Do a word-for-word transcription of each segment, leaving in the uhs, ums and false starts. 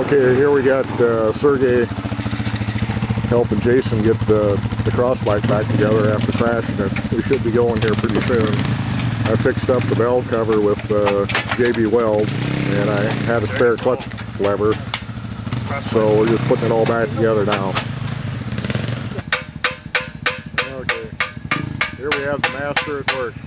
Okay, here we got uh, Sergey helping Jason get the, the cross bike back together after crashing it. We should be going here pretty soon. I fixed up the valve cover with uh, J B weld, and I had a spare clutch lever, so we're just putting it all back together now. Okay, here we have the master at work.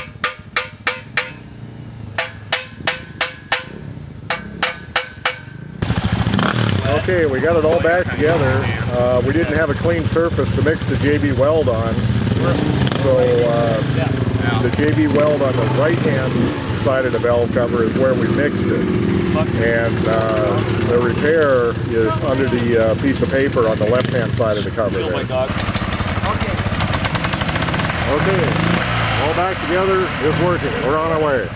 Okay, we got it all back together. Uh, we didn't have a clean surface to mix the J B weld on, so uh, the J B weld on the right-hand side of the valve cover is where we mixed it, and uh, the repair is under the uh, piece of paper on the left-hand side of the cover there. Okay, all back together, it's working. We're on our way.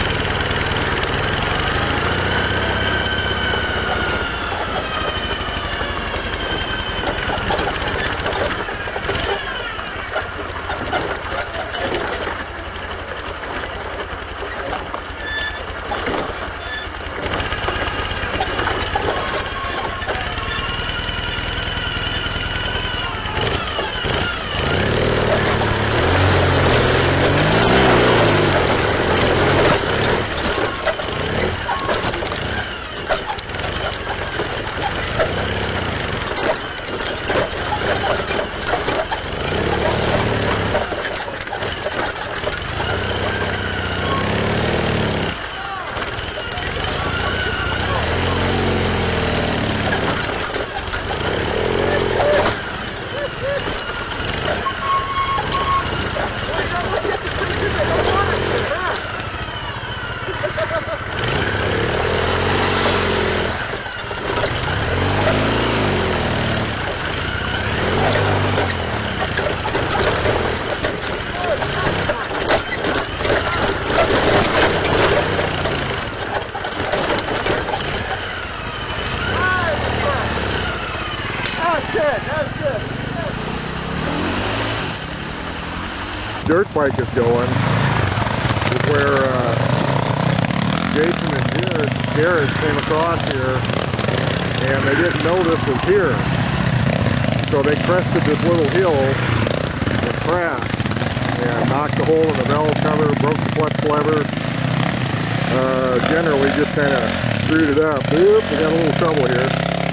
Dirt bike is going is where uh, Jason and Garret, Garret came across here, and they didn't know this was here, so they crested this little hill and crashed and knocked a hole in the valve cover, broke the clutch lever. Uh, generally just kind of screwed it up. Oop, we got a little trouble here,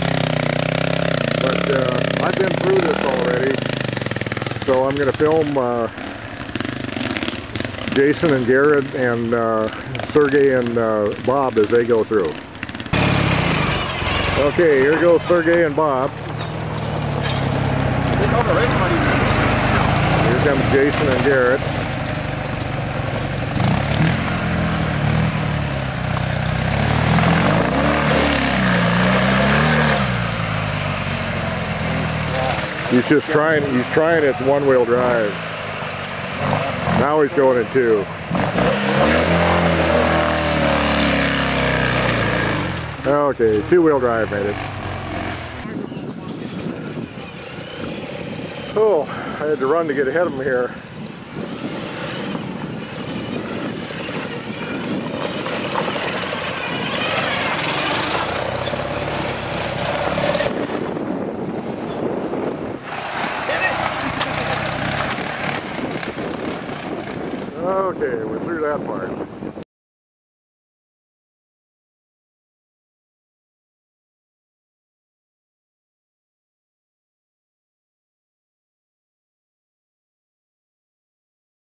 but uh, I've been through this already, so I'm going to film uh, Jason and Garret and uh, Sergey and uh, Bob as they go through. Okay, here goes Sergey and Bob. Here comes Jason and Garret. He's just trying, he's trying it one-wheel drive. Now he's going in two. Okay, two-wheel drive made it. Oh, I had to run to get ahead of him here. Okay, we're through that part.